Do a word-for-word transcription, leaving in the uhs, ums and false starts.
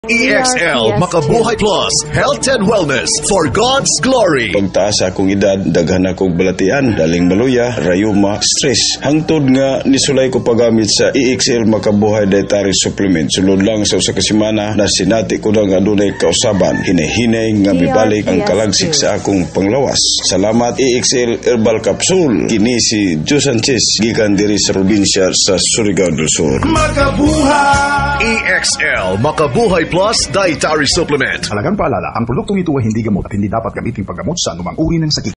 E X L Makabuhay Plus, Health and Wellness for God's Glory. Pagtaas sa akong edad, daghan akong balatian, daling maluya, rayuma, stress. Hangtod nga nisulay ko pagamit sa E X L Makabuhay Dietary Supplement. Sulod lang sa usa ka semana na sinati ko na nga dunay kausaban. Hinay-hinay nga mibalik ang kalagsik sa akong panglawas. Salamat E X L Herbal Capsule. Kini si Joe Sanchez, gikan diri sa probinsya sa Surigao del Sur. Makabuhay! E X L Makabuhay Plus Dietary Supplement. Halagang paalala, ang produktong ito ay hindi gamot at hindi dapat gamitin paggamot sa anumang uri ng sakit.